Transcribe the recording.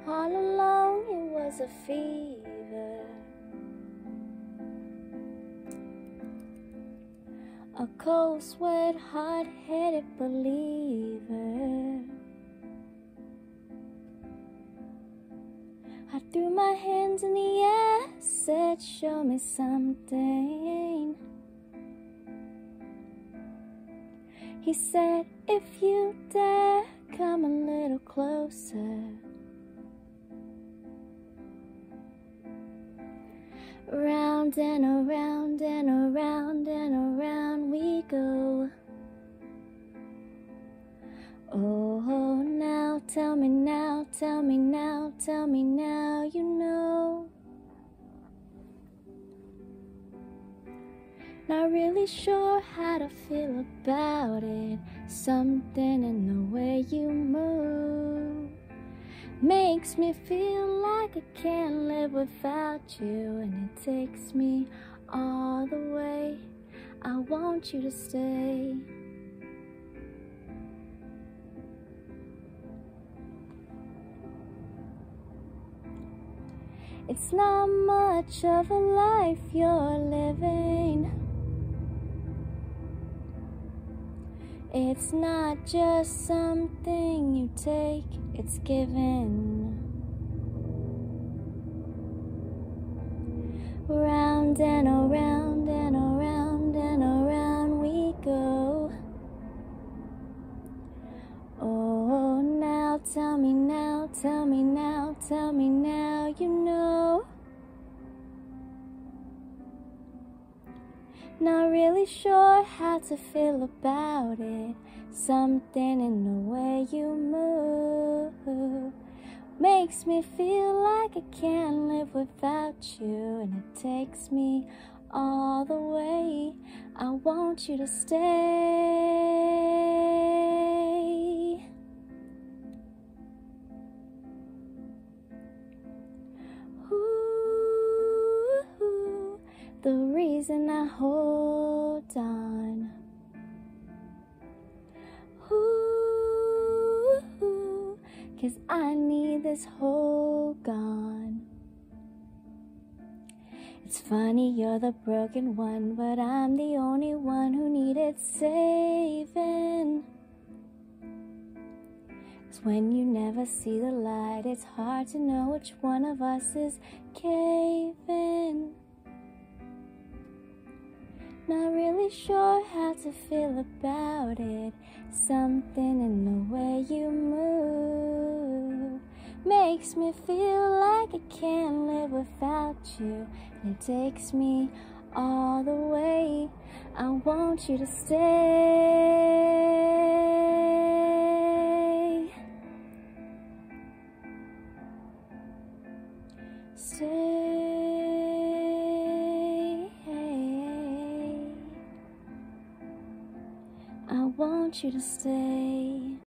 All along it was a fever, a cold sweat, hard-headed believer. I threw my hands in the air, said, show me something. He said, if you dare, come a little closer. Round and around and around and around we go. Oh, now tell me now, tell me now, tell me now, you know. Not really sure how to feel about it. Something in the way you move makes me feel like I can't live without you, and it takes me all the way. I want you to stay. It's not much of a life you're living. It's not just something you take, it's given. Round and around and around and around we go. Oh, now tell me now, tell me now, tell me now, you know. Not really sure how to feel about it. Something in the way you move makes me feel like I can't live without you, and it takes me all the way. I want you to stay. Ooh, the reason I hold on. Ooh, 'cause I need this hold gone. It's funny, you're the broken one, but I'm the only one who needed saving. 'Cause when you never see the light, it's hard to know which one of us is caving. Not really sure how to feel about it. Something in the way you move makes me feel like I can't live without you, and it takes me all the way. I want you to stay. Stay. I want you to stay.